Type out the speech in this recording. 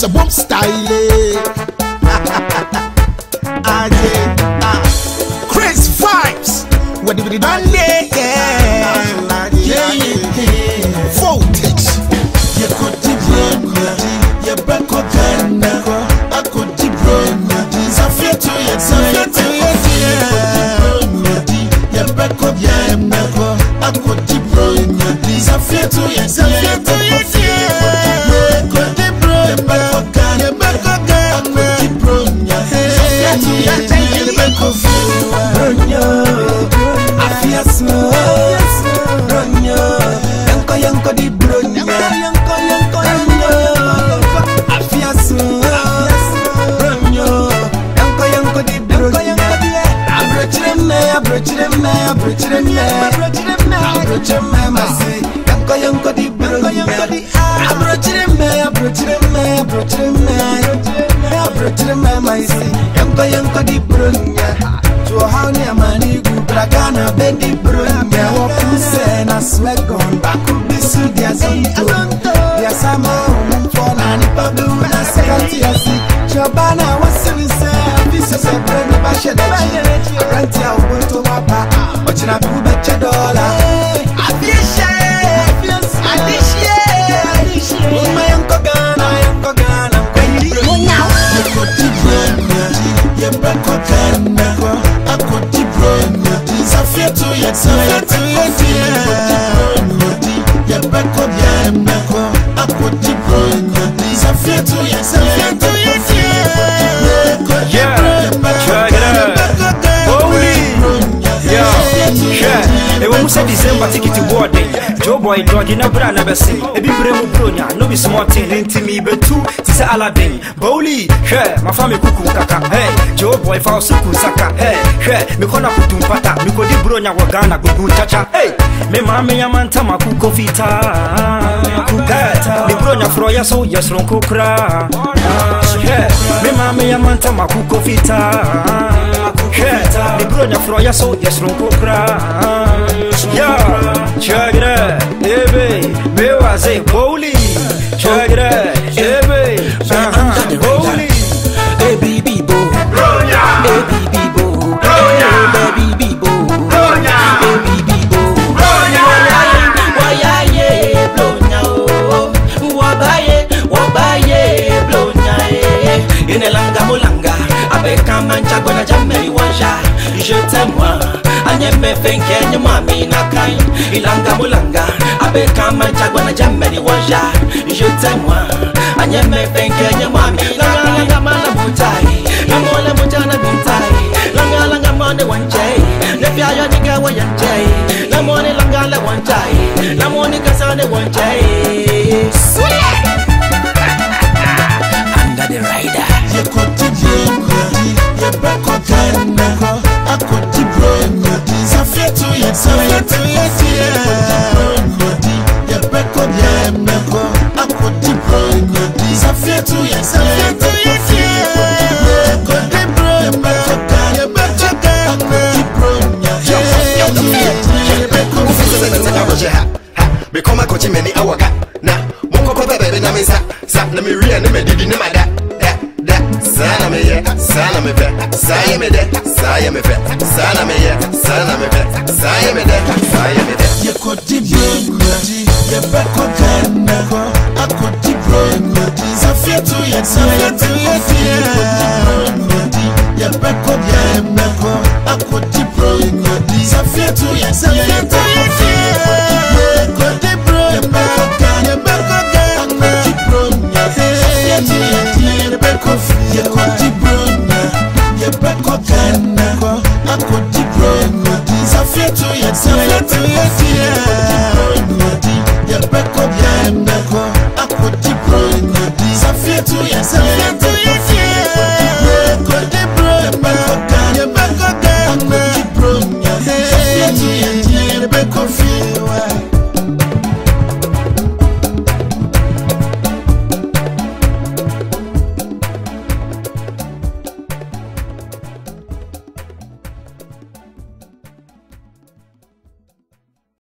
a bomb style. Chris vibes. What did we done? Voltage. You could deep run, you back up Ghana. I could deep run, Zafia to you, Zafia to you, you back up Ghana. I could deep run, Zafia to you, Zafia to you, could deep run, back up Ghana, back up Ghana, deep run, Zafia to you, back up Ghana. I feel slow, Yanko di bronya, yanko I feel so bronyo, yanko di bronya. Abroach them, masi. Yanko di bronya. Abroach them, masi. Yanko di bronya. So how near mani Bragana bendi bronya. Wapuse na swegon baku bisu dia zonto. Dia sama for nani pabu na sekanti asi. Chobana wasili se bisu se brenda bashedaji. Rantia ubuntu wapa. Ochina bibu beche dola. Abishe. Uma yanko gana. Yekoti bronya. Yebeko gana. Akoti bronya. Zafia to you, Yebeko gana. Akoti bronya. Zafia to you, Who said December ticket to boarding? Joe boy dog in a brand never sing. A big bremo bronya, no be smart thing into me, but two, Tisa Aladdin. Bowley, hey, my family kuku kaka, hey, Joe boy for suku saka, hey, me kona kutum pata, me kodi bronya wagana gugu chacha, hey, me mame yamanta makuko fita, me bronya froya so yes ron kukra, hey, me mame yamanta makuko fita, hey, me bronya froya so yes ron kukra. Yeah, check it out, baby. Me was a bowly. Check it out, baby. Bowly. Baby Bibo, baby Bibo, baby Bibo, baby Bibo. Wayaye blonya o, wabaye blonya e. Inelanga mulanga, abeka mancha gona jameli wanja. Je t'aime. Anyeme fenke nyamami nakai ilanga mulanga abeka manchagwana jameni wanja je t'aime anyeme fenke nyamami langa mala mutai namola mutana bintai langa mane wanjai nepya ya niga wanjai namone langa la wanjai namone kasane wanjai under the rider you continue you back again I could deep run, Zafia to you, you back up, I could deep run, Zafia to you, become a coach many hour now. Moko baby, na me sa na me real na me didi na mada. Sana me ye, sana me fe, saya me de, saya me fe, sana me ye, sana me fe, saya me de, saya me de. You could deep run, you back on Ghana, I could deep run, Zafia to you, you back on Ghana, I could deep run, Zafia to you, could deep run, you back on Ghana, deep run, Zafia to you, back off. You could deep run, you back up Ghana. I could deep run, Zafia to you, you back up Ghana. I could deep run, Zafia to you,